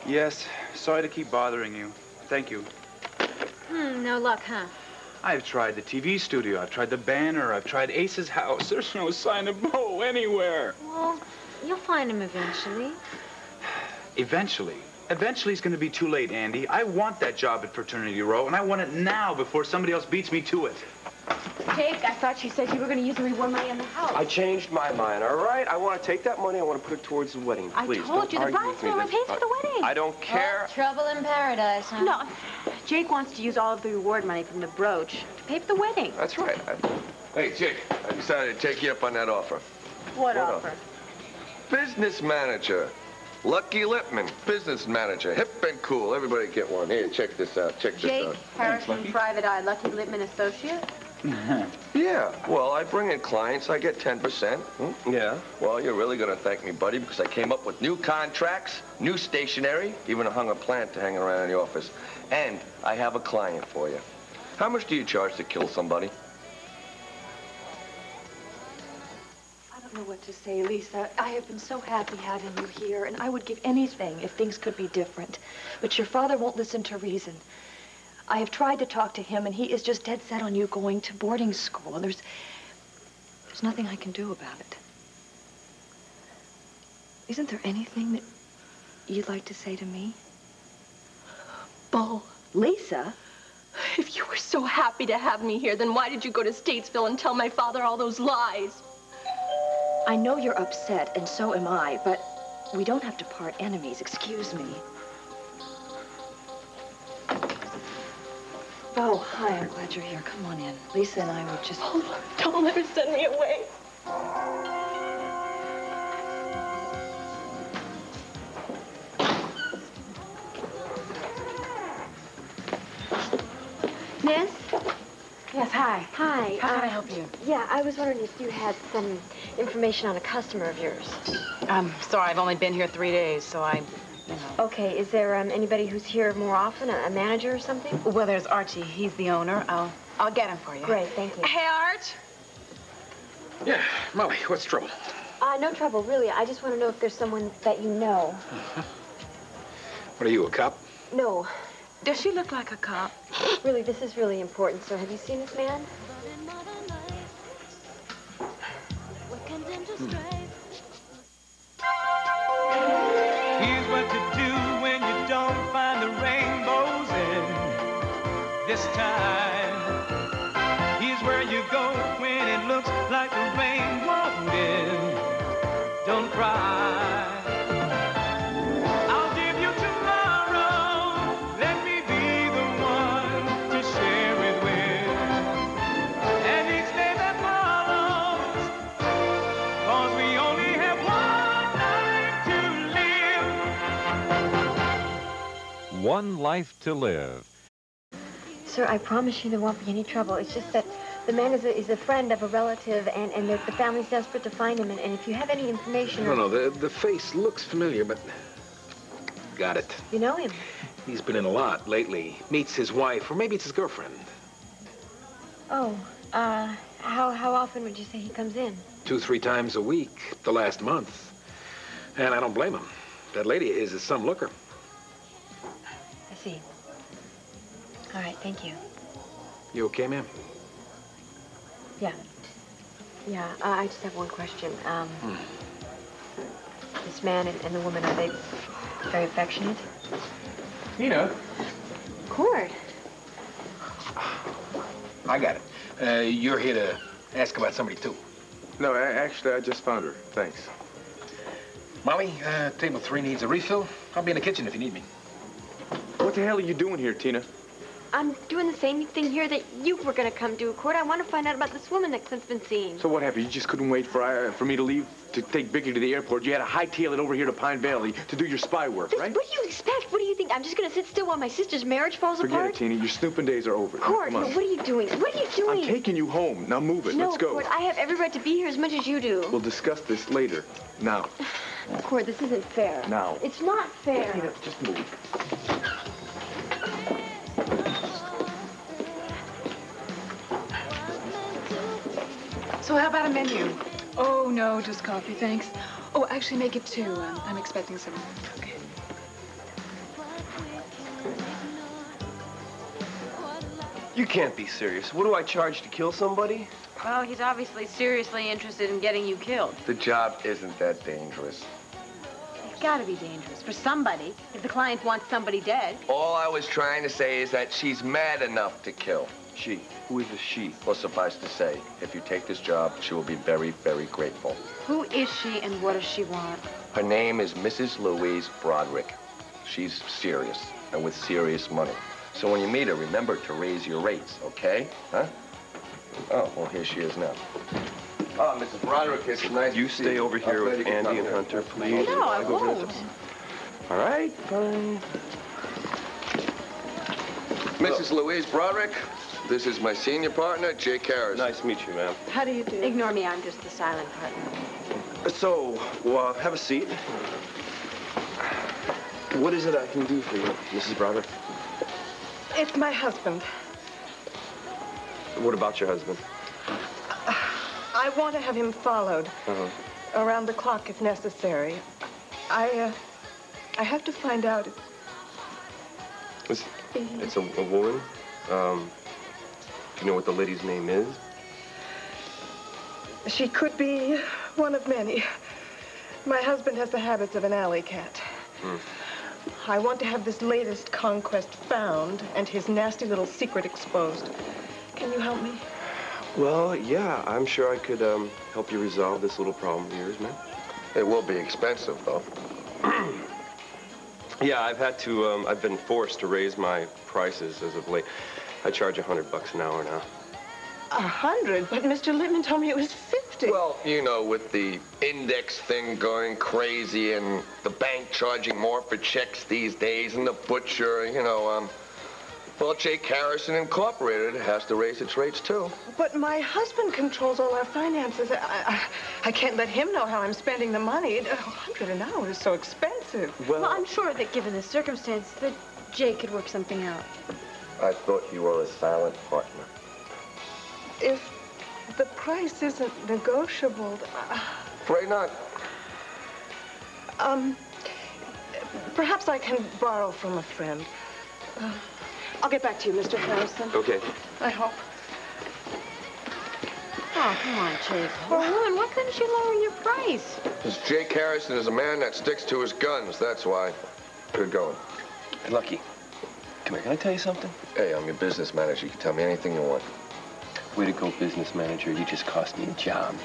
Yes, sorry to keep bothering you. Thank you. No luck, huh? I've tried the TV studio, I've tried the banner, I've tried Ace's house. There's no sign of Bo anywhere. Well, you'll find him eventually. Eventually? Eventually it's going to be too late, Andy. I want that job at Fraternity Row, and I want it now before somebody else beats me to it. Jake, I thought you said you were going to use the reward money on the house. I changed my mind, all right? I want to take that money, I want to put it towards the wedding. Please, I told you, the bride's family pays for the wedding. I don't care. Well, trouble in paradise, huh? No, Jake wants to use all of the reward money from the brooch to pay for the wedding. That's right. Hey, Jake, I decided to take you up on that offer. What offer? Business manager. Lucky Lippman, business manager. Hip and cool. Everybody get one. Here, check this out. Check this out. Jake Harrison, Private Eye, Lucky Lippman Associate? Yeah, well, I bring in clients, I get 10%. Yeah, well, you're really gonna thank me, buddy, because I came up with new contracts, new stationery, even hung a plant to hang around in the office. And I have a client for you. How much do you charge to kill somebody? I don't know what to say, Lisa. I have been so happy having you here, and I would give anything if things could be different. But your father won't listen to reason. I have tried to talk to him, and he is just dead set on you going to boarding school. And there's nothing I can do about it. Isn't there anything that you'd like to say to me? Bo. Lisa? If you were so happy to have me here, then why did you go to Statesville and tell my father all those lies? I know you're upset, and so am I, but we don't have to part enemies. Excuse me. Oh, hi, I'm glad you're here. Come on in. Lisa and I were just... Hold on. Don't let her send me away. Miss? Yes, hi. Hi. How can I help you? Yeah, I was wondering if you had some information on a customer of yours. I'm sorry, I've only been here 3 days, so you know. Okay, is there anybody who's here more often, a manager or something? Well, there's Archie. He's the owner. I'll get him for you. Great, thank you. Hey, Arch. Yeah, Molly, what's the trouble? No trouble, really. I just want to know if there's someone that you know. What are you, a cop? No. Does she look like a cop? Really, this is really important, sir. Have you seen this man? Here's what to do when you don't find the rainbows in this time. Here's where you go when it looks like the rain won't end. Don't cry. I'll give you tomorrow. Let me be the one to share it with. And each day that follows, 'cause we only have one life to live. Sir, I promise you there won't be any trouble. It's just that the man is a friend of a relative, and the family's desperate to find him. And if you have any information... No, the face looks familiar, but... Got it. You know him? He's been in a lot lately. Meets his wife, or maybe it's his girlfriend. Oh, how often would you say he comes in? 2-3 times a week, the last month. And I don't blame him. That lady of his is some looker. I see. All right, thank you. You okay, ma'am? Yeah. Yeah, I just have one question. This man and the woman, are they very affectionate? Nina. Cord. I got it. You're here to ask about somebody, too. No, actually, I just found her. Thanks. Molly, table 3 needs a refill. I'll be in the kitchen if you need me. What the hell are you doing here, Tina? I'm doing the same thing here that you were going to come do, Cord. I want to find out about this woman that Clint's been seeing. So what happened? You just couldn't wait for me to leave to take Viki to the airport. You had to hightail it over here to Pine Valley to do your spy work, right? What do you expect? What do you think? I'm just going to sit still while my sister's marriage falls apart? Forget it, Tina. Your snooping days are over. Cord, Come on. no, what are you doing? What are you doing? I'm taking you home. Now move it. No, Let's go. Cord, I have every right to be here as much as you do. We'll discuss this later. Now. Cord, this isn't fair. Now. It's not fair. Tina, just move. So how about a menu? Oh, no, just coffee, thanks. Oh, actually, make it 2. I'm expecting someone. Okay. You can't be serious. What do I charge to kill somebody? Well, he's obviously seriously interested in getting you killed. The job isn't that dangerous. It's got to be dangerous for somebody if the client wants somebody dead. All I was trying to say is that she's mad enough to kill. She. Who is the she? Well, suffice to say, if you take this job, she will be very, very grateful. Who is she and what does she want? Her name is Mrs. Louise Broderick. She's serious and with serious money. So when you meet her, remember to raise your rates, okay? Huh? Oh, well, here she is now. Oh, Mrs. Broderick, it's nice. You stay over here with Andy and Hunter, please. No, I won't. All right, fine. Mrs. Louise Broderick, this is my senior partner, Jake Harris. Nice to meet you, ma'am. How do you do? Ignore me, I'm just the silent partner. So, well, have a seat. What is it I can do for you, Mrs. Broderick? It's my husband. What about your husband? I want to have him followed. Around the clock if necessary. I have to find out. It's a woman. Do you know what the lady's name is? She could be one of many. My husband has the habits of an alley cat. I want to have this latest conquest found and his nasty little secret exposed. Can you help me? Well, yeah, I'm sure I could help you resolve this little problem of yours, ma'am. It will be expensive, though. Yeah, I've been forced to raise my prices as of late. I charge $100 an hour now. 100? But Mr. Lippman told me it was 50. Well, you know, with the index thing going crazy and the bank charging more for checks these days and the butcher, you know, well, Jake Harrison Incorporated has to raise its rates, too. But my husband controls all our finances. I can't let him know how I'm spending the money. 100 an hour is so expensive. Well, I'm sure that given the circumstance that Jake could work something out. I thought you were a silent partner. If the price isn't negotiable... Afraid not. Perhaps I can borrow from a friend. I'll get back to you, Mr. Harrison. Okay. I hope. Oh, come on, Jake. For a woman, why couldn't you lower your price? Because Jake Harrison is a man that sticks to his guns, that's why. Good going. Hey, Lucky, come here, can I tell you something? Hey, I'm your business manager. You can tell me anything you want. Way to go, business manager. You just cost me a job.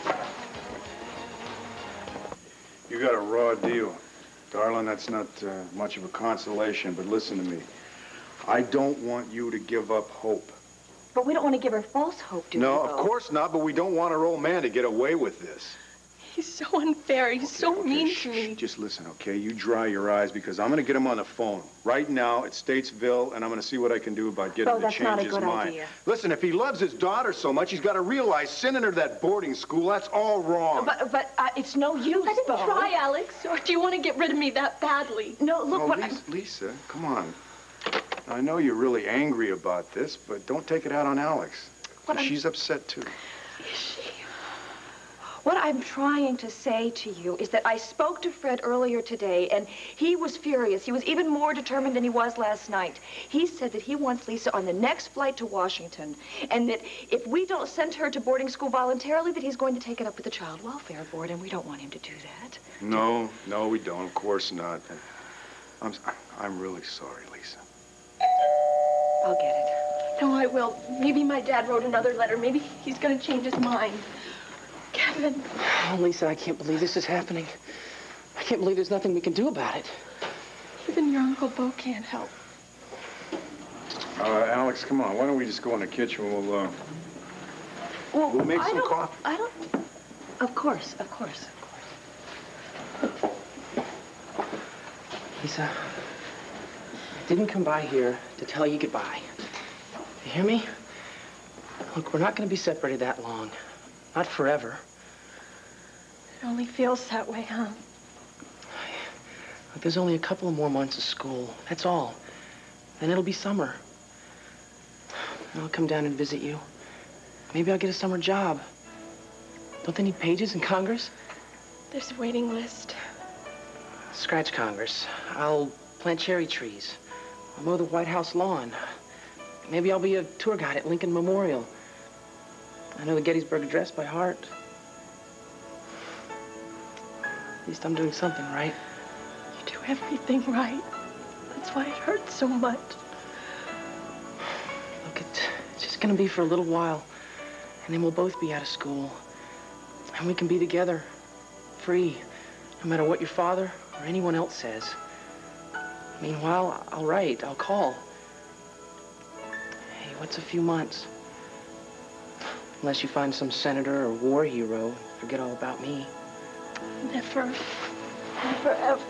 You got a raw deal. Darling, that's not much of a consolation, but listen to me. I don't want you to give up hope. But we don't want to give her false hope, do we? No, of course not, but we don't want our old man to get away with this. He's so unfair. He's so mean to me. Just listen, okay? You dry your eyes because I'm going to get him on the phone right now at Statesville, and I'm going to see what I can do about getting him to change his mind. Idea. Listen, if he loves his daughter so much, he's got to realize sending her to that boarding school, that's all wrong. But it's no use, I didn't try, Alex. Or do you want to get rid of me that badly? No, look what Lisa, come on. I know you're really angry about this, but don't take it out on Alex. She's upset, too. Is she? What I'm trying to say to you is that I spoke to Fred earlier today, and he was furious. He was even more determined than he was last night. He said that he wants Lisa on the next flight to Washington, and that if we don't send her to boarding school voluntarily, that he's going to take it up with the Child Welfare Board, and we don't want him to do that. No, we don't. Of course not. I'm really sorry, Lisa. I'll get it. No, I will. Maybe my dad wrote another letter. Maybe he's going to change his mind. Kevin. Oh, Lisa, I can't believe this is happening. I can't believe there's nothing we can do about it. Even your Uncle Bo can't help. Alex, come on. Why don't we just go in the kitchen? We'll make some coffee. Of course. Lisa, I didn't come by here to tell you goodbye. You hear me? Look, we're not going to be separated that long. Not forever. It only feels that way, huh? Look, there's only a couple of more months of school. That's all. Then it'll be summer. And I'll come down and visit you. Maybe I'll get a summer job. Don't they need pages in Congress? There's a waiting list. Scratch Congress. I'll plant cherry trees. I'll mow the White House lawn. Maybe I'll be a tour guide at Lincoln Memorial. I know the Gettysburg Address by heart. At least I'm doing something right. You do everything right. That's why it hurts so much. Look, it's just gonna be for a little while. And then we'll both be out of school. And we can be together, free, no matter what your father or anyone else says. Meanwhile, I'll write, I'll call. Hey, what's a few months? Unless you find some senator or war hero and forget all about me. Never, never, ever.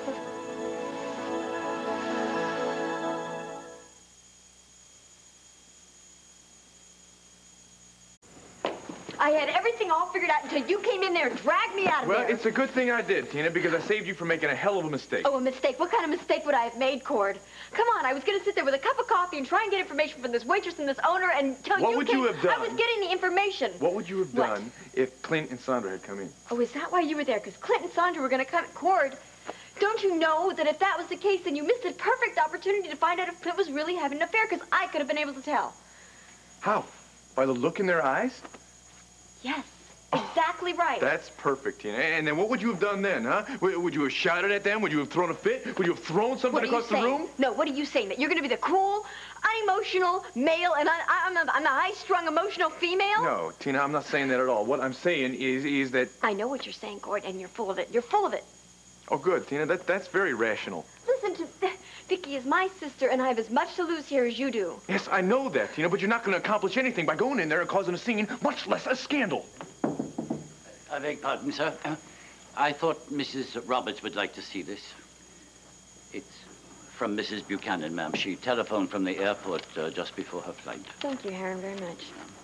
I had everything all figured out until you came in there and dragged me out of there. Well, it's a good thing I did, Tina, because I saved you from making a hell of a mistake. Oh, a mistake? What kind of mistake would I have made, Cord? Come on, I was going to sit there with a cup of coffee and try and get information from this waitress and this owner until What would you have done? I was getting the information. What would you have done if Clint and Sondra had come in? Oh, is that why you were there? Because Clint and Sondra were going to come. Cord, don't you know that if that was the case, then you missed a perfect opportunity to find out if Clint was really having an affair? Because I could have been able to tell. How? By the look in their eyes? Yes. Exactly right. That's perfect, Tina. And then what would you have done then, huh? Would you have shouted at them? Would you have thrown a fit? Would you have thrown something across the room? No, what are you saying? That you're going to be the cool, unemotional male and I'm the high-strung, emotional female? No, Tina, I'm not saying that at all. What I'm saying is that... I know what you're saying, Cord, and you're full of it. You're full of it. Oh, good, Tina. That's very rational. Listen to... Viki is my sister, and I have as much to lose here as you do. Yes, I know that, Tina, but you're not going to accomplish anything by going in there and causing a scene, much less a scandal. I beg pardon, sir. I thought Mrs. Roberts would like to see this. It's from Mrs. Buchanan, ma'am. She telephoned from the airport just before her flight. Thank you, Herron, very much.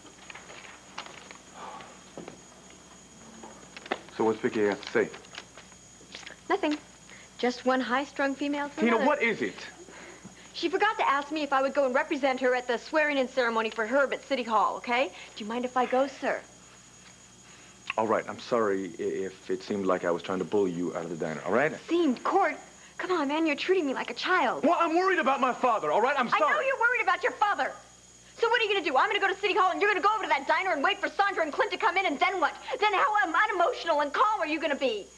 So what's Viki have to say? Nothing. Just one high-strung female to Tina, another. what is it? She forgot to ask me if I would go and represent her at the swearing-in ceremony for Herb at City Hall, okay? Do you mind if I go, sir? All right, I'm sorry if it seemed like I was trying to bully you out of the diner, all right? Seemed, Cord. Come on, man, you're treating me like a child. Well, I'm worried about my father, all right? I'm sorry. I know you're worried about your father. So what are you going to do? I'm going to go to City Hall, and you're going to go over to that diner and wait for Sondra and Clint to come in, and then what? Then how unemotional and calm are you going to be?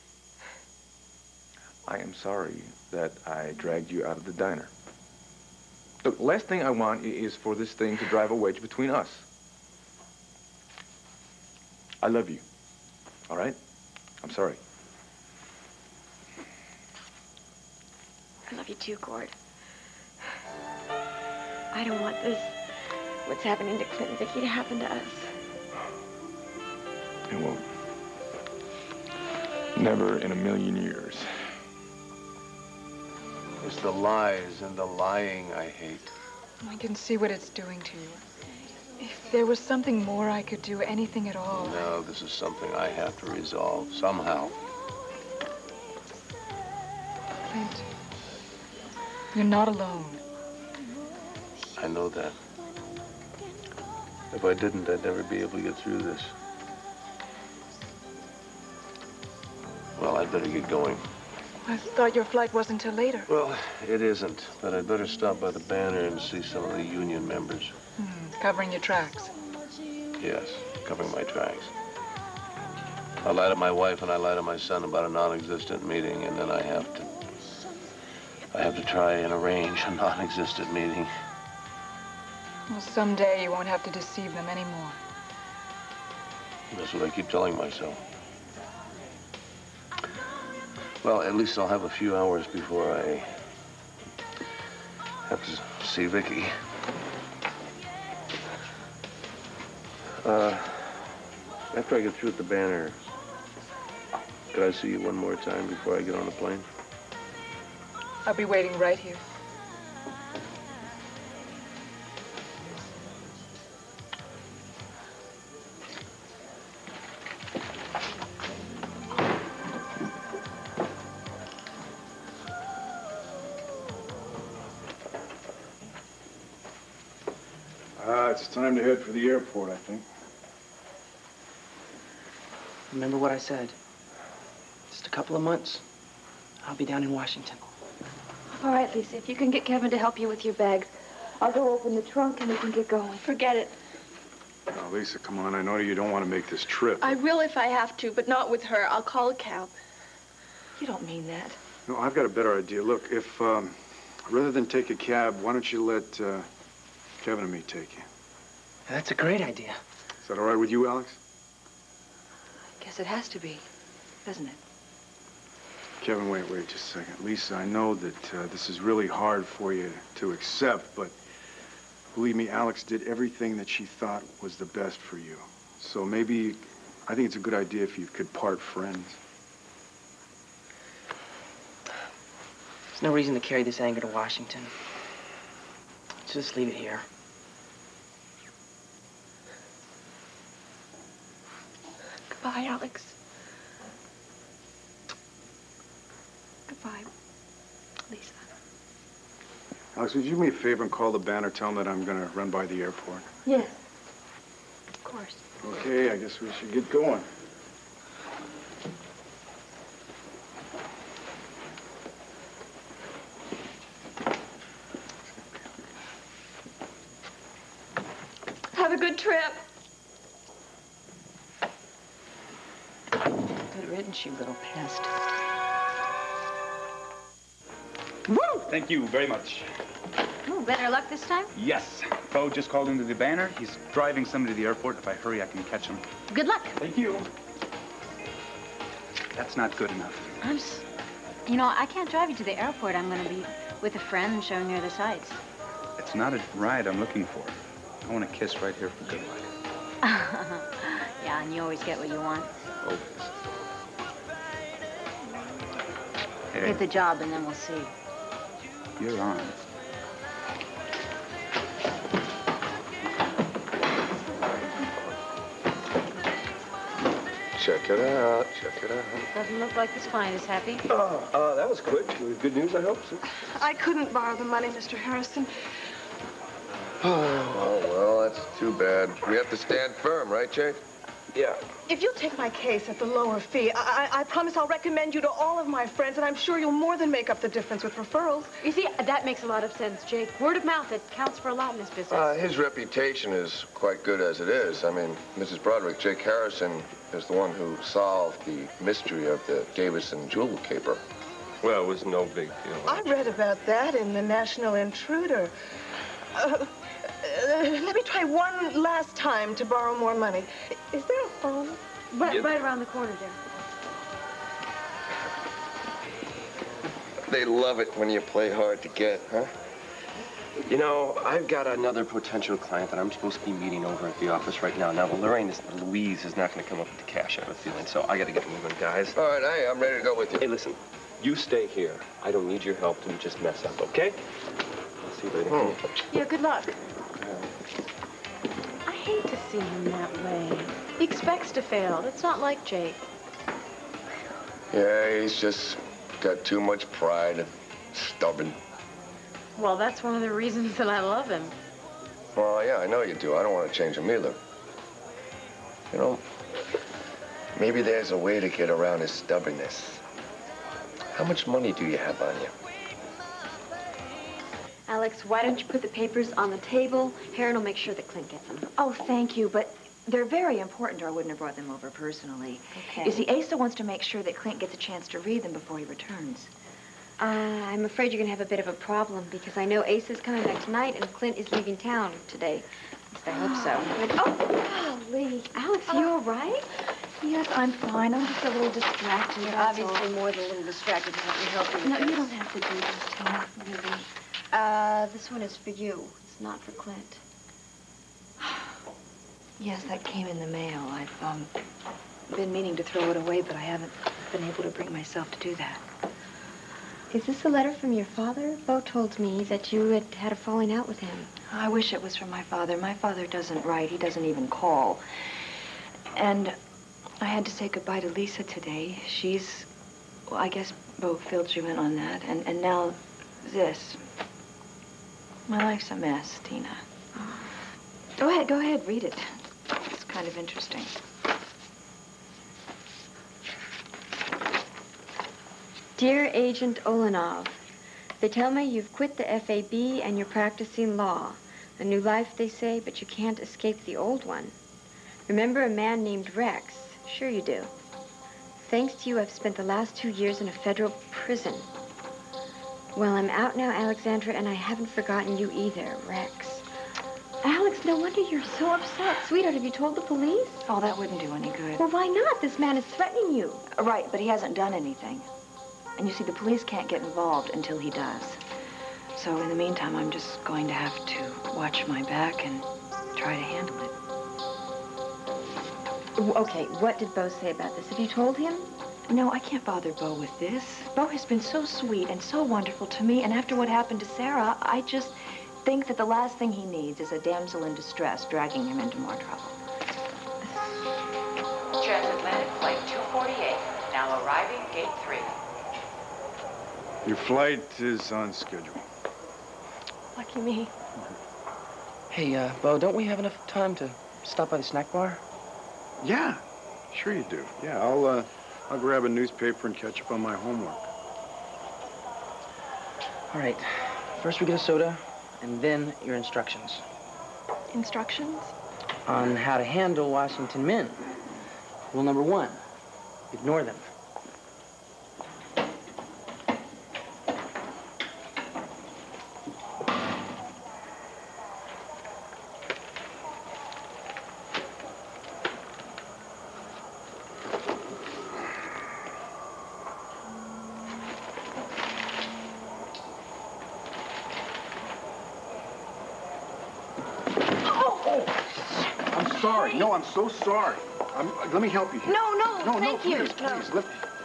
I am sorry that I dragged you out of the diner. Look, the last thing I want is for this thing to drive a wedge between us. I love you, all right? I'm sorry. I love you too, Cord. I don't want this, what's happening to Clint and Viki, to happen to us. It won't. Never in a million years. It's the lies and the lying I hate. I can see what it's doing to you. If there was something more I could do, anything at all. No, this is something I have to resolve somehow. Clint, you're not alone. I know that. If I didn't, I'd never be able to get through this. Well, I'd better get going. I thought your flight wasn't till later. Well, it isn't, but I'd better stop by the banner and see some of the union members. Covering your tracks. Yes, covering my tracks. I lie to my wife and I lie to my son about a non-existent meeting, and then I have to try and arrange a non-existent meeting. Well, someday you won't have to deceive them anymore. That's what I keep telling myself. Well, at least I'll have a few hours before I have to see Viki. After I get through at the banner, could I see you one more time before I get on the plane? I'll be waiting right here. It's time to head for the airport, I think. Remember what I said. Just a couple of months, I'll be down in Washington. All right, Lisa, if you can get Kevin to help you with your bags, I'll go open the trunk and we can get going. Forget it. Oh, Lisa, come on. I know you don't want to make this trip. I will if I have to, but not with her. I'll call a cab. You don't mean that. No, I've got a better idea. Look, if, rather than take a cab, why don't you let, Kevin and me take you? That's a great idea. Is that all right with you, Alex? I guess it has to be, doesn't it? Kevin, wait just a second. Lisa, I know that this is really hard for you to accept, but believe me, Alex did everything that she thought was the best for you. So maybe, I think it's a good idea if you could part friends. There's no reason to carry this anger to Washington. Let's just leave it here. Goodbye, Alex. Goodbye, Lisa. Alex, would you do me a favor and call the banner, tell them that I'm gonna run by the airport? Yes. Of course. Okay, I guess we should get going. Have a good trip. Good riddance, you little pest. Woo! Thank you very much. Ooh, better luck this time? Yes. Fellow just called into the banner. He's driving somebody to the airport. If I hurry, I can catch him. Good luck. Thank you. That's not good enough. You know, I can't drive you to the airport. I'm going to be with a friend and showing you the sights. It's not a ride I'm looking for. I want a kiss right here for good luck. Yeah, and you always get what you want. Always. Hey, Get the job and then we'll see. you're on. Check it out. Check it out. Doesn't look like this client is happy. Oh, that was quick. Good news, I hope. I couldn't borrow the money, Mr. Harrison. Oh, well, that's too bad. We have to stand firm, right, Jake? Yeah. If you'll take my case at the lower fee, I promise I'll recommend you to all of my friends, and I'm sure you'll more than make up the difference with referrals. You see, that makes a lot of sense, Jake. Word of mouth, it counts for a lot in this business. His reputation is quite good as it is. I mean, Mrs. Broderick, Jake Harrison is the one who solved the mystery of the Davison jewel caper. Well, it was no big deal. I read about that in the National Intruder. Let me try one last time to borrow more money. Is there a phone? Right around the corner there. They love it when you play hard to get, huh? You know, I've got another potential client that I'm supposed to be meeting over at the office right now. Now, Louise is not going to come up with the cash, I have a feeling, so I got to get moving, guys. All right, hey, I'm ready to go with you. Hey, listen, you stay here. I don't need your help to just mess up, okay? I'll see you later. Yeah, good luck. I hate to see him that way. He expects to fail. It's not like Jake. Yeah, he's just got too much pride and stubborn. Well, that's one of the reasons that I love him. Well, yeah, I know you do. I don't want to change him either. You know, maybe there's a way to get around his stubbornness. How much money do you have on you? Alex, why don't you put the papers on the table? Herron will make sure that Clint gets them. Oh, thank you, but they're very important or I wouldn't have brought them over personally. Okay. You see, Asa wants to make sure that Clint gets a chance to read them before he returns. I'm afraid you're going to have a bit of a problem because I know Asa's coming back tonight and Clint is leaving town today. At least I hope so. Oh, golly. Alex, you all right? Yes, I'm fine. I'm just a little distracted. You're that's obviously all. more than a little distracted. Let me help you with No, this. you don't have to do this, Tina, really. This one is for you. It's not for Clint. Yes, that came in the mail. I've been meaning to throw it away, but I haven't been able to bring myself to do that. Is this a letter from your father? Bo told me that you had had a falling out with him. I wish it was from my father. My father doesn't write. He doesn't even call. And I had to say goodbye to Lisa today. She's, well, I guess Bo filled you in on that. And now this. My life's a mess, Tina. Go ahead, read it. It's kind of interesting. Dear Agent Olenov, They tell me you've quit the FAB and you're practicing law. A new life, they say, but you can't escape the old one. Remember a man named Rex? Sure you do. Thanks to you, I've spent the last 2 years in a federal prison. Well, I'm out now, Alexandra, and I haven't forgotten you either, Rex. Alex, no wonder you're so upset. Sweetheart, have you told the police? Oh, that wouldn't do any good. Well, why not? This man is threatening you. Right, but he hasn't done anything. And you see, the police can't get involved until he does. So in the meantime, I'm just going to have to watch my back and try to handle it. Okay, what did Bo say about this? Have you told him? No, I can't bother Bo with this. Bo has been so sweet and so wonderful to me, and after what happened to Sarah, I just think that the last thing he needs is a damsel in distress dragging him into more trouble. Transatlantic Flight 248, now arriving Gate 3. Your flight is on schedule. Lucky me. Hey, Bo, don't we have enough time to stop by the snack bar? Yeah, sure you do. Yeah, I'll grab a newspaper and catch up on my homework. All right. First we get a soda, and then your instructions. Instructions? On how to handle Washington men. Rule number 1, ignore them. Sorry. No, I'm so sorry. Let me help you here. No, thank you. Please, lift.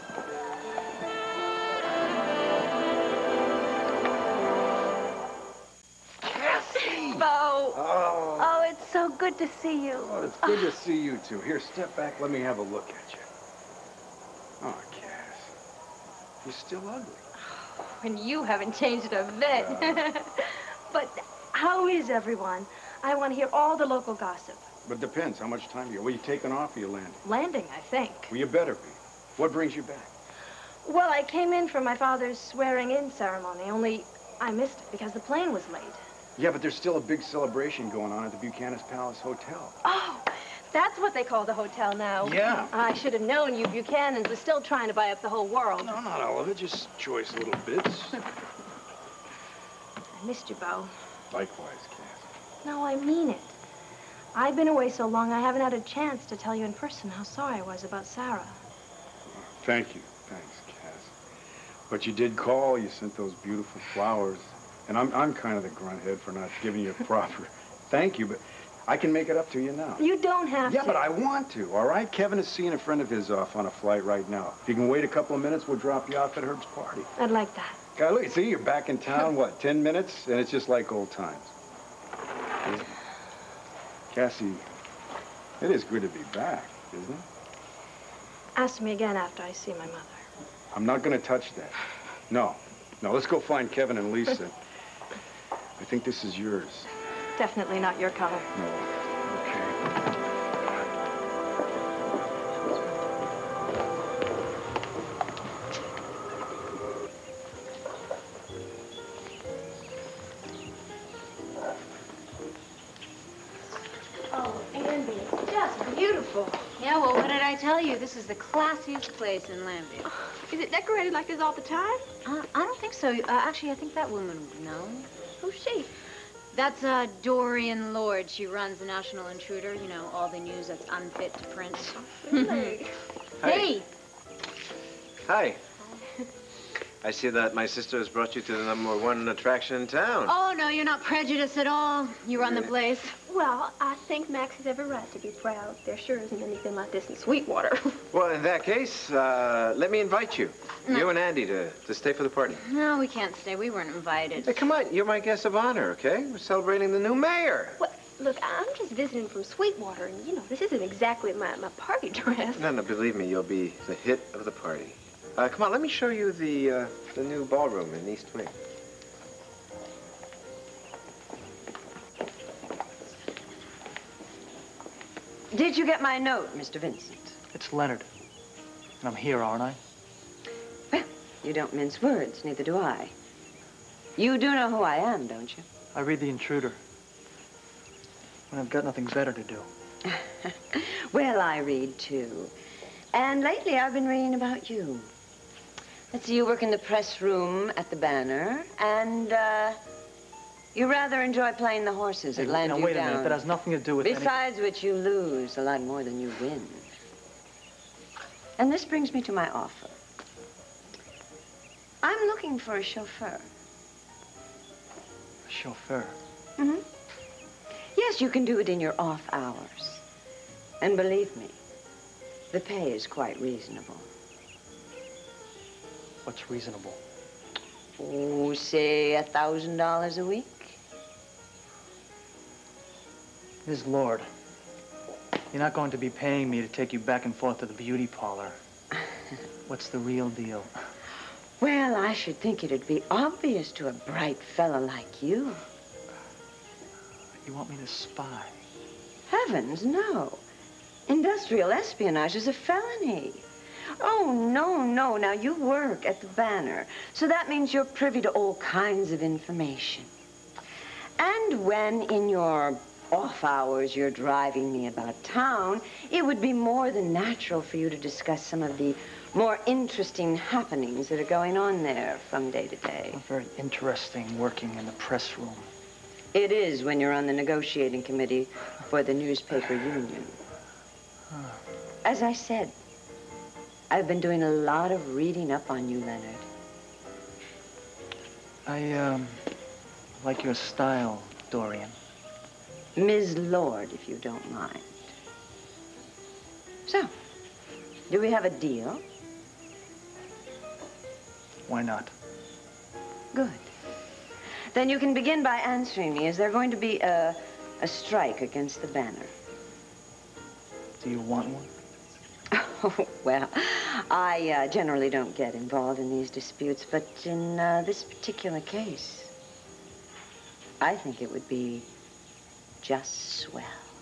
Bo. Oh, it's so good to see you. Oh, it's good to see you, too. Here, step back. Let me have a look at you. Oh, Cass. You're still ugly. And you haven't changed a bit. But how is everyone? I want to hear all the local gossip. But depends. How much time you? Were you taking off or you landing? Landing, I think. Well, you better be. What brings you back? Well, I came in for my father's swearing-in ceremony, only I missed it because the plane was late. Yeah, but there's still a big celebration going on at the Buchanan's Palace Hotel. Oh, that's what they call the hotel now. Yeah. I should have known you Buchanans were still trying to buy up the whole world. No, not all of it. Just choice little bits. I missed you, Bo. Likewise, Cass. No, I mean it. I've been away so long, I haven't had a chance to tell you in person how sorry I was about Sarah. Thank you. Thanks, Cass. But you did call. You sent those beautiful flowers. And I'm kind of the grunthead for not giving you a proper thank you, but I can make it up to you now. You don't have to. Yeah, but I want to, all right? Kevin is seeing a friend of his off on a flight right now. If you can wait a couple of minutes, we'll drop you off at Herb's party. I'd like that. God, look, see, you're back in town, what, 10 minutes? And it's just like old times. Cassie, it is good to be back, isn't it? Ask me again after I see my mother. I'm not going to touch that. No, let's go find Kevin and Lisa. I think this is yours. Definitely not your color. No. Okay. Oh, Andy, it's just beautiful. Yeah, well, what did I tell you? This is the classiest place in Llanfair. Is it decorated like this all the time? I don't think so. Actually, I think that woman would know. Who's she? That's Dorian Lord. She runs the National Intruder. You know, all the news that's unfit to print. Really? Hey! Hi. I see that my sister has brought you to the #1 attraction in town. Oh, no, you're not prejudiced at all. You run the place. Well, I think Max has every right to be proud. There sure isn't anything like this in Sweetwater. Well, in that case, let me invite you. No. You and Andy to stay for the party. No, we can't stay. We weren't invited. Hey, come on. You're my guest of honor, okay? We're celebrating the new mayor. Well, look, I'm just visiting from Sweetwater, and, you know, this isn't exactly my party dress. No, believe me, you'll be the hit of the party. Come on, let me show you the new ballroom in East Wing. Did you get my note, Mr. Vincent? It's Leonard. And I'm here, aren't I? Well, you don't mince words, neither do I. You do know who I am, don't you? I read The Intruder when I've got nothing better to do. Well, I read, too. And lately, I've been reading about you. Let's see, you work in the press room at the Banner, and, you rather enjoy playing the horses at Llanfair. Now, wait a minute. That has nothing to do with Besides which, you lose a lot more than you win. And this brings me to my offer. I'm looking for a chauffeur. A chauffeur? Mm-hmm. Yes, you can do it in your off hours. And believe me, the pay is quite reasonable. What's reasonable? Oh, say $1,000 a week. Ms. Lord, you're not going to be paying me to take you back and forth to the beauty parlor. What's the real deal? Well, I should think it'd be obvious to a bright fella like you. You want me to spy? Heavens, no. Industrial espionage is a felony. Oh, no, no. Now, you work at the Banner, so that means you're privy to all kinds of information. And when, in your off hours, you're driving me about town, it would be more than natural for you to discuss some of the more interesting happenings that are going on there from day to day. It's very interesting working in the press room. It is when you're on the negotiating committee for the newspaper union. As I said, I've been doing a lot of reading up on you, Leonard. I, like your style, Dorian. Ms. Lord, if you don't mind. So, do we have a deal? Why not? Good. Then you can begin by answering me. Is there going to be a strike against the Banner? Do you want one? Oh, well, I generally don't get involved in these disputes, but in this particular case, I think it would be just swell.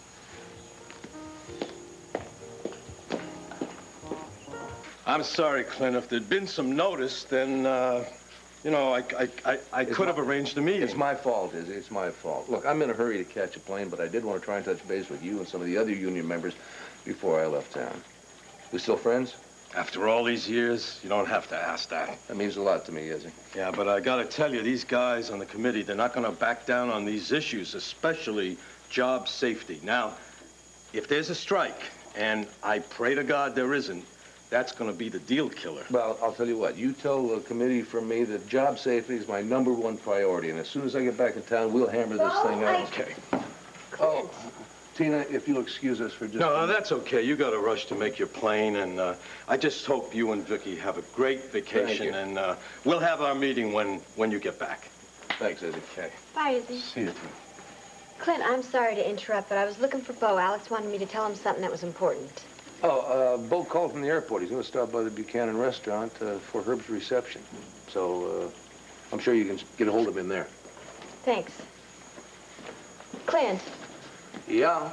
I'm sorry, Clint. If there'd been some notice, then, you know, I could have arranged a meeting. It's my fault, Izzy. It's my fault. Look, I'm in a hurry to catch a plane, but I did want to try and touch base with you and some of the other union members before I left town. We still friends? After all these years, you don't have to ask that. That means a lot to me, Izzy. Yeah, but I gotta tell you, these guys on the committee, they're not gonna back down on these issues, especially job safety. Now, if there's a strike, and I pray to God there isn't, that's gonna be the deal killer. Well, I'll tell you what. You tell the committee from me that job safety is my #1 priority, and as soon as I get back in town, we'll hammer this thing out. Okay. Oh, Tina, if you'll excuse us for just... No, that's okay. You got a rush to make your plane, and I just hope you and Viki have a great vacation, and we'll have our meeting when you get back. Thanks, Izzy. Okay. Bye, Izzy. See you, Tina. Clint, I'm sorry to interrupt, but I was looking for Bo. Alex wanted me to tell him something that was important. Oh, Bo called from the airport. He's going to stop by the Buchanan restaurant for Herb's reception. So, I'm sure you can get a hold of him there. Thanks. Clint. Yeah?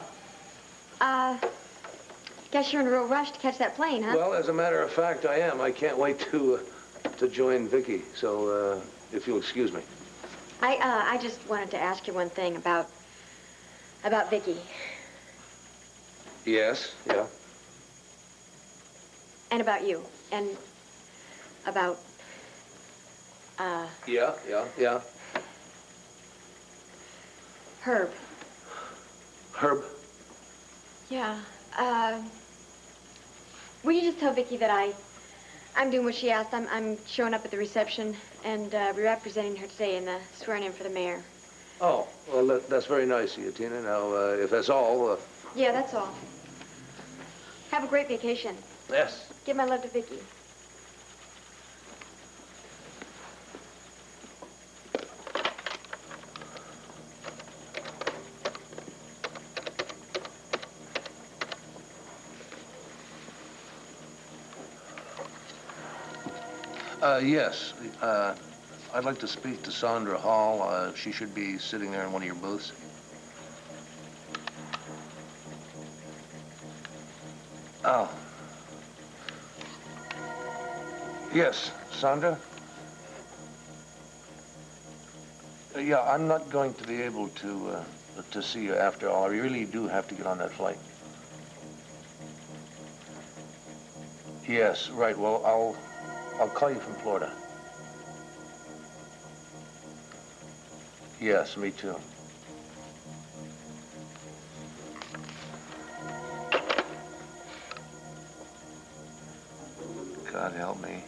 Guess you're in a real rush to catch that plane, huh? Well, as a matter of fact, I am. I can't wait to join Viki. So, if you'll excuse me. I just wanted to ask you one thing about Viki. Yes, yeah. And about you. And about, Yeah. Herb. Herb? Yeah. Will you just tell Viki that I'm doing what she asked. I'm showing up at the reception and representing her today in the swearing in for the mayor. Oh, well, that's very nice of you, Tina. Now, if that's all... Yeah, that's all. Have a great vacation. Yes. Give my love to Viki. Yes. I'd like to speak to Sondra Hall. She should be sitting there in one of your booths. Oh. Yes, Sondra? Yeah, I'm not going to be able to see you after all. I really do have to get on that flight. Yes, right. Well, I'll call you from Florida. Yes, me too. God help me.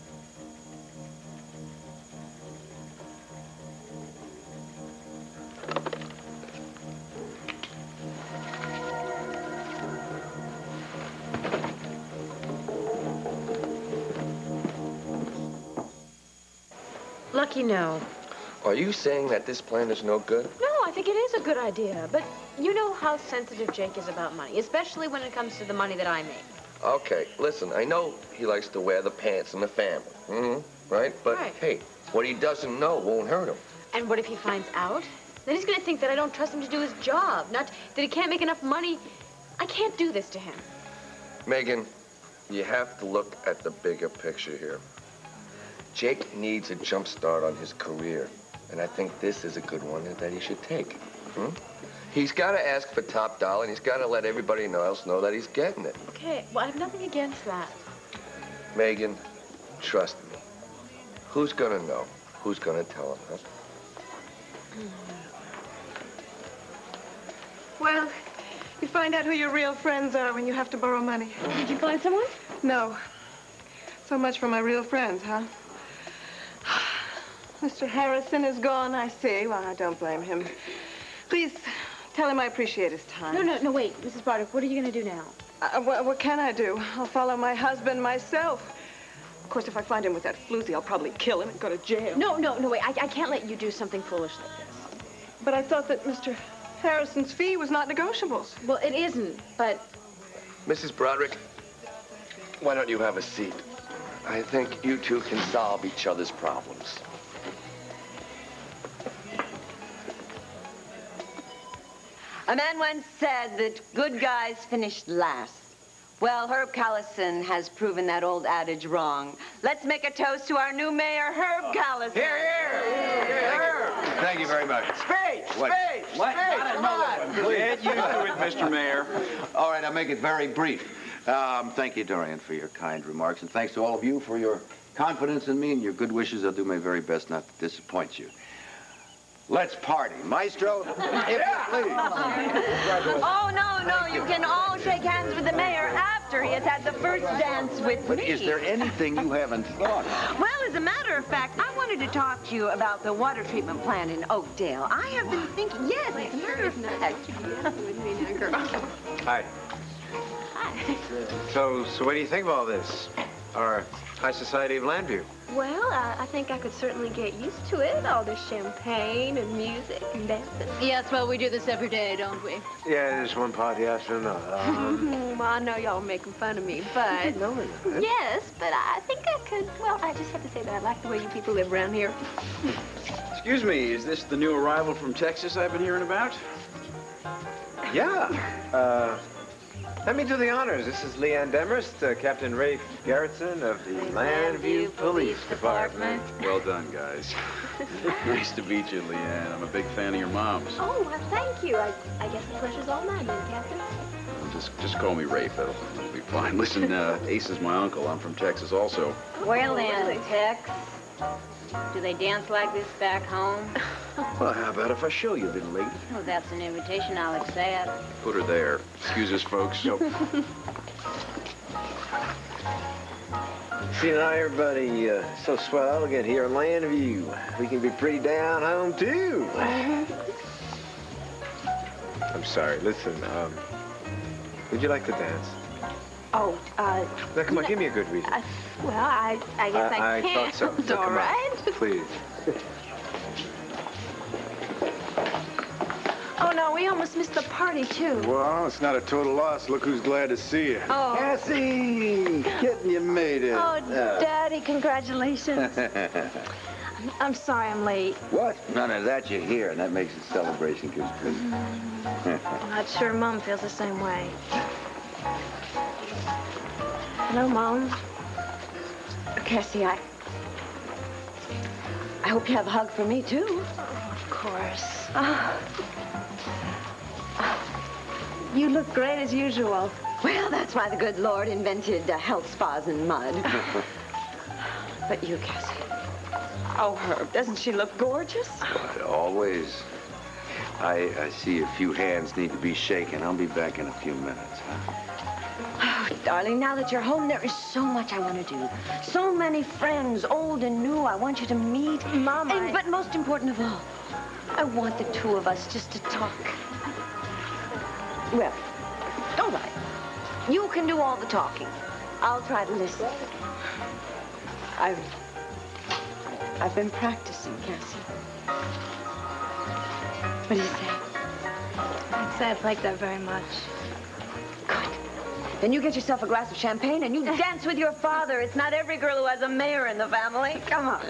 Lucky, no. Are you saying that this plan is no good? No, I think it is a good idea. But you know how sensitive Jake is about money, especially when it comes to the money that I make. Okay, listen, I know he likes to wear the pants in the family, right? But hey, what he doesn't know won't hurt him. And what if he finds out? Then he's going to think that I don't trust him to do his job, not that he can't make enough money. I can't do this to him. Megan, you have to look at the bigger picture here. Jake needs a jump start on his career, and I think this is a good one that he should take. He's got to ask for top dollar, and he's got to let everybody else know that he's getting it. Okay, well, I have nothing against that. Megan, trust me. Who's going to know? Who's going to tell him, huh? Well, you find out who your real friends are when you have to borrow money. Did you find someone? No. So much for my real friends, huh? Mr. Harrison is gone, I see. Well, I don't blame him. Please tell him I appreciate his time. No, wait. Mrs. Bardock, what are you going to do now? What can I do? I'll follow my husband myself. Of course, if I find him with that floozy, I'll probably kill him and go to jail. No, wait. I can't let you do something foolish like this. But I thought that Mr. Harrison's fee was not negotiables. Well, it isn't, but... Mrs. Broderick, why don't you have a seat? I think you two can solve each other's problems. A man once said that good guys finished last. Well, Herb Callison has proven that old adage wrong. Let's make a toast to our new mayor, Herb Callison. Here, here! Thank you very much. Speech! What? Speech! What? Speech! Not Come on! Get used to it, Mr. Mayor. All right, I'll make it very brief. Thank you, Dorian, for your kind remarks, and thanks to all of you for your confidence in me and your good wishes. I'll do my very best not to disappoint you. Let's party. Maestro, if you please. Oh, no, you can all shake hands with the mayor after he has had the first dance with But me. is there anything you haven't thought of? Well, as a matter of fact, I wanted to talk to you about the water treatment plant in Oakdale. I have been thinking, yes, as a matter of fact. Hi. So what do you think of all this? Our high society of Llanview? Well, I think I could certainly get used to it. All this champagne and music and dancing. Yes, well, we do this every day, don't we? Yeah, there's one party after another. Well, I know y'all are making fun of me, but... No, we're not. Yes, but I think I could... Well, I just have to say that I like the way you people live around here. Excuse me, is this the new arrival from Texas I've been hearing about? Yeah. Let me do the honors. This is Leanne Demarest, Captain Rafe Garrettson of the Llanview Police Department. Well done, guys. Nice to meet you, Leanne. I'm a big fan of your mom's. Oh, well, thank you. I guess the pleasure's all mine then, Captain. Just call me Rafe. That'll be fine. Listen, Ace is my uncle. I'm from Texas also. Well then, Tex. Do they dance like this back home? Well, how about if I show you, little lady? Well, that's an invitation I'll accept. Put her there. Excuse us, folks. See, now everybody so swell again here in Llanview. We can be pretty down home, too. I'm sorry. Listen, would you like to dance? Oh, Now, come on, give me a good reason. Well, I guess I can. I thought so. So All come right. on, please. Oh, no, we almost missed the party, too. Well, it's not a total loss. Look who's glad to see you. Oh. Cassie! Kitten, you made it. Oh, Daddy, congratulations. I'm sorry I'm late. What? None of that. You're here, and that makes the celebration complete. I'm sure Mom feels the same way. Hello, Mom. Cassie, I hope you have a hug for me, too. Of course. You look great as usual. Well, that's why the good Lord invented health spas and mud. But you, Cassie. Oh, Herb, doesn't she look gorgeous? Always. I see a few hands need to be shaken. I'll be back in a few minutes, huh? Oh, darling, now that you're home, there is so much I want to do. So many friends, old and new, I want you to meet. Mama. But most important of all, I want the two of us just to talk. Well, all right. You can do all the talking. I'll try to listen. I've been practicing, Cassie. What do you say? I'd say I'd like that very much. Good. Then you get yourself a glass of champagne and you dance with your father. It's not every girl who has a mayor in the family. Come on.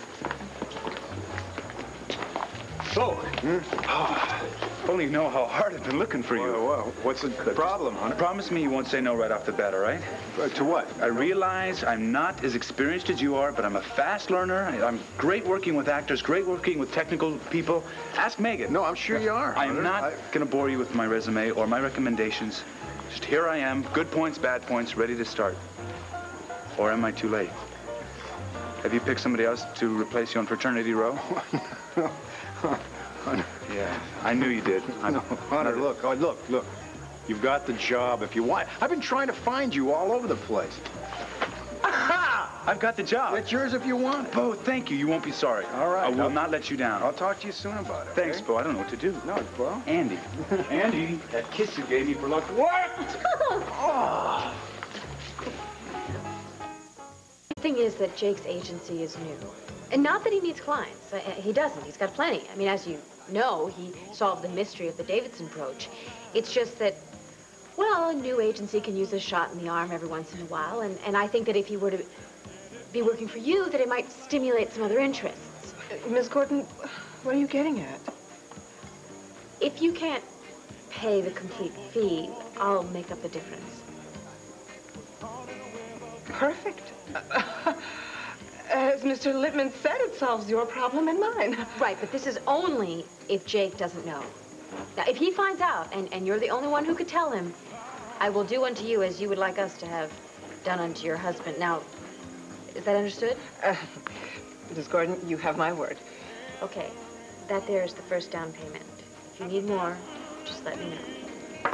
Oh. Only you know how hard I've been looking for you. Well, what's the problem, Hunter? Promise me you won't say no right off the bat, all right? To what? I realize I'm not as experienced as you are, but I'm a fast learner. I'm great working with actors, great working with technical people. Ask Megan. No, I'm sure you are, I'm Hunter. not going to bore you with my resume or my recommendations. Just here I am, good points, bad points, ready to start. Or am I too late? Have you picked somebody else to replace you on Fraternity Row? Hunter. Yeah, I knew you did. Hunter, look. You've got the job if you want. I've been trying to find you all over the place. Aha! I've got the job. It's yours if you want it. Bo, thank you. You won't be sorry. All right. I will not let you down. I'll talk to you soon about it. Thanks, okay? Bo. I don't know what to do. No, Bo. Andy. Andy, that kiss you gave me for luck worked! Oh. The thing is that Jake's agency is new. And not that he needs clients. He doesn't. He's got plenty. I mean, as you know, he solved the mystery of the Davidson brooch. It's just that, well, a new agency can use a shot in the arm every once in a while. And I think that if he were to be working for you, that it might stimulate some other interests. Miss Gordon, what are you getting at? If you can't pay the complete fee, I'll make up the difference. Perfect. As Mr. Lippman said, it solves your problem and mine. Right, but this is only if Jake doesn't know. Now, if he finds out, and you're the only one who could tell him, I will do unto you as you would like us to have done unto your husband. Now, is that understood? Miss Gordon, you have my word. Okay, that there is the first down payment. If you need more, just let me know.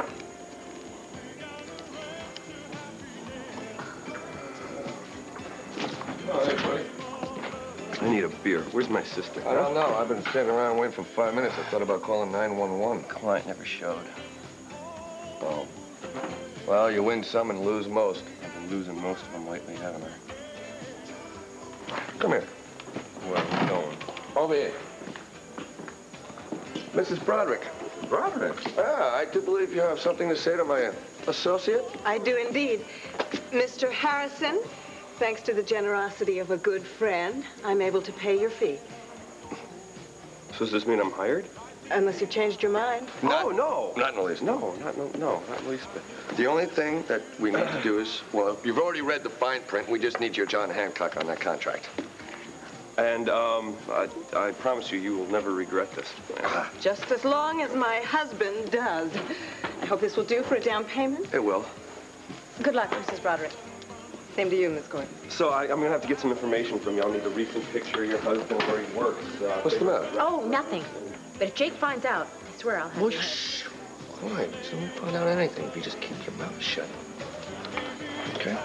Oh, hey, buddy. I need a beer. Where's my sister? I don't know. I've been standing around waiting for 5 minutes. I thought about calling 911. Client never showed. Oh. Well, you win some and lose most. I've been losing most of them lately, haven't I? Come here. Where are we going? Over here. Mrs. Broderick. Broderick? Ah, I do believe you have something to say to my associate. I do indeed. Mr. Harrison, thanks to the generosity of a good friend, I'm able to pay your fee. So does this mean I'm hired? Unless you've changed your mind. No. Not in the least. No, not in the least bit. The only thing that we need to do is, well, you've already read the fine print. We just need your John Hancock on that contract. And, I promise you, you will never regret this. Just as long as my husband does. I hope this will do for a down payment. It will. Good luck, Mrs. Broderick. Same to you, Miss Gordon. So I'm going to have to get some information from you. I'll need a recent picture of your husband where he works. What's the matter? Oh, nothing. But if Jake finds out, I swear I'll have Well, you. shh. Quiet. So don't find out anything if you just keep your mouth shut. Okay?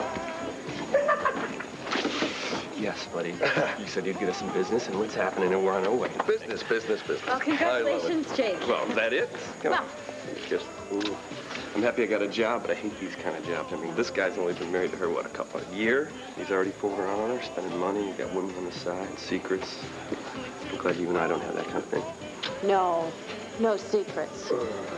Yes, buddy. You said you'd get us some business, and what's happening, and we're on our way. Business. Well, congratulations, Jake. Well, is that it? Well. Just, I'm happy I got a job, but I hate these kind of jobs. I mean, this guy's only been married to her, what, a year? He's already fooling around on her, spending money. He's got women on the side, secrets. I'm glad you and I don't have that kind of thing. No secrets.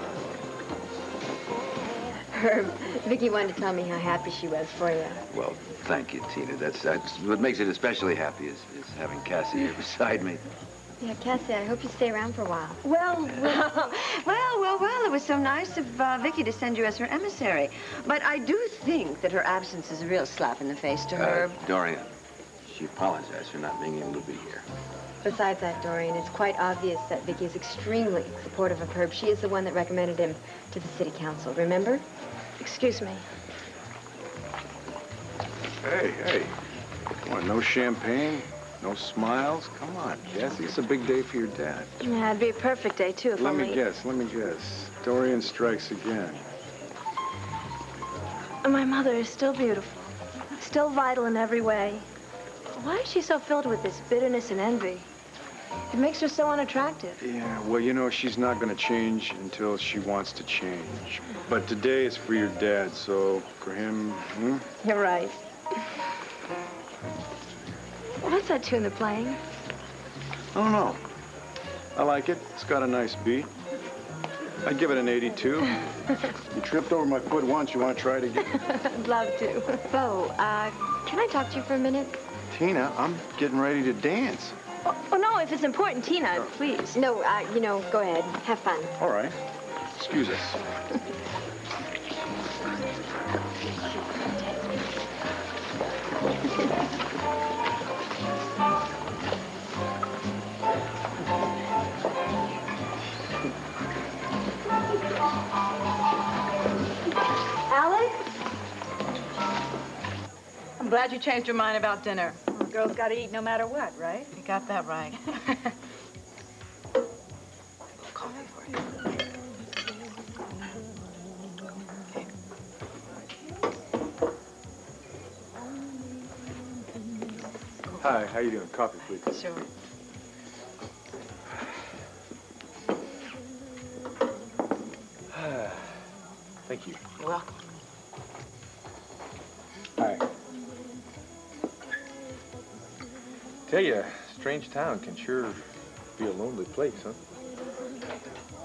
Herb, Viki wanted to tell me how happy she was for you. Well, thank you, Tina. That's what makes it especially happy is having Cassie here beside me. Yeah, Cassie, I hope you stay around for a while. Well, it was so nice of Viki to send you as her emissary. But I do think that her absence is a real slap in the face to her. Dorian, she apologized for not being able to be here. Besides that, Dorian, it's quite obvious that Viki is extremely supportive of Herb. She is the one that recommended him to the city council, remember? Excuse me. Hey, hey. Come on, no champagne, no smiles. Come on, Cassie. It's a big day for your dad. Yeah, it'd be a perfect day, too, if Let only... me guess. Dorian strikes again. My mother is still beautiful, still vital in every way. Why is she so filled with this bitterness and envy? It makes her so unattractive. Yeah, well, you know, she's not going to change until she wants to change. But today is for your dad, so for him, You're right. What's that tune they're playing? I don't know. I like it. It's got a nice beat. I'd give it an 82. You tripped over my foot once. You want to try it again? I'd love to. Bo, can I talk to you for a minute? Tina, I'm getting ready to dance. Oh, no, if it's important, Tina, please. No, you know, go ahead. Have fun. All right. Excuse us. Alex? I'm glad you changed your mind about dinner. Well, girls got to eat no matter what, right? You got that right. Coffee for you. Hi, how you doing? Coffee, please. Sure. Thank you. You're welcome. Hi. Tell you, strange town can sure be a lonely place, huh?